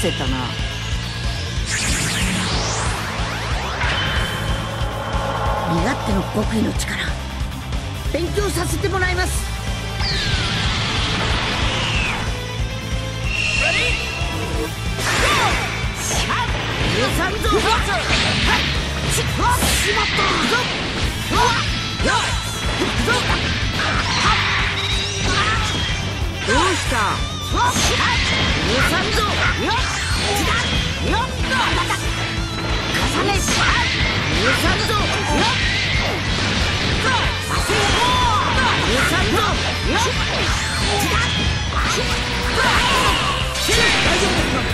せたな。身勝手の極意の力、勉強させてもらいます。許さんぞ。しまった。どうした。許さんぞ。重ね。許さんぞ。許さんぞ。大丈夫ですか。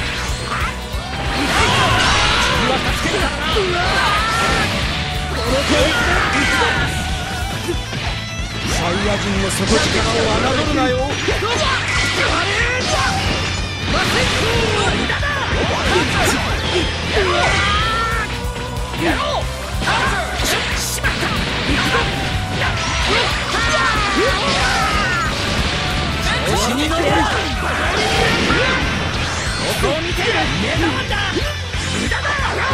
サイヤ人の底力を侮るなよ。調子に乗れ。ここを見て。無駄だ。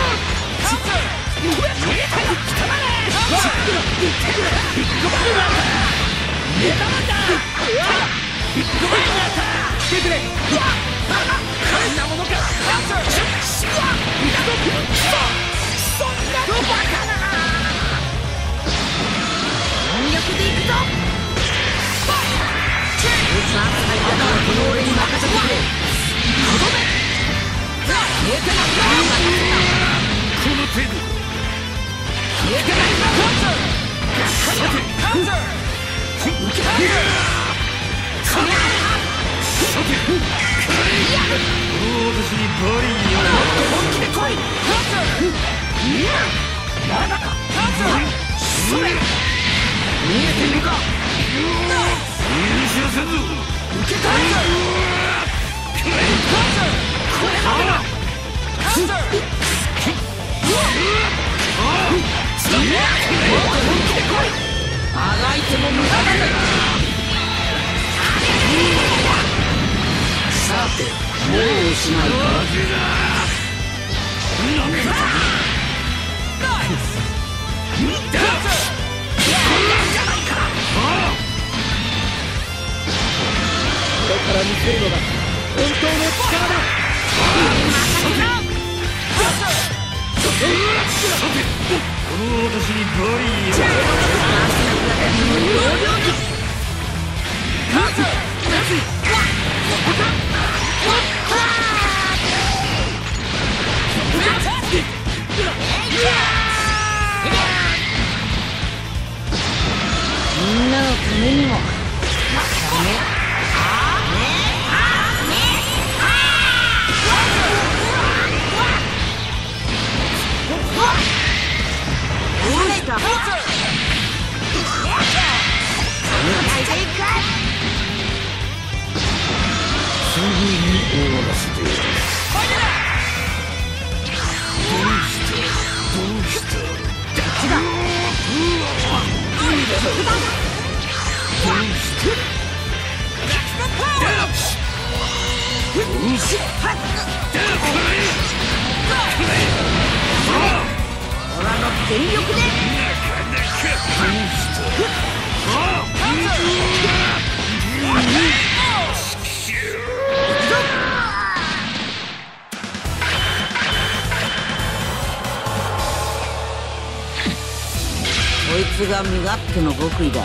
こいつが身勝手の極意だ。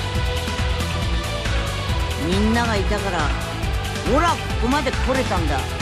みんながいたから、ほらここまで来れたんだ。